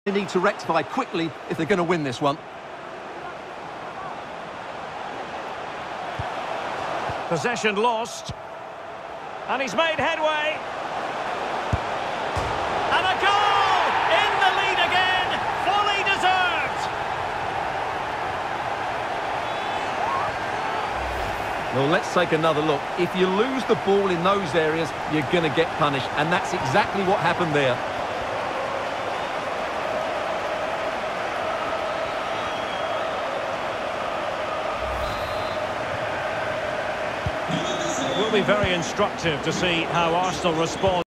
They need to rectify quickly if they're going to win this one. Possession lost. And he's made headway. And a goal! In the lead again! Fully deserved! Well, let's take another look. If you lose the ball in those areas, you're going to get punished. And that's exactly what happened there. It will be very instructive to see how Arsenal respond.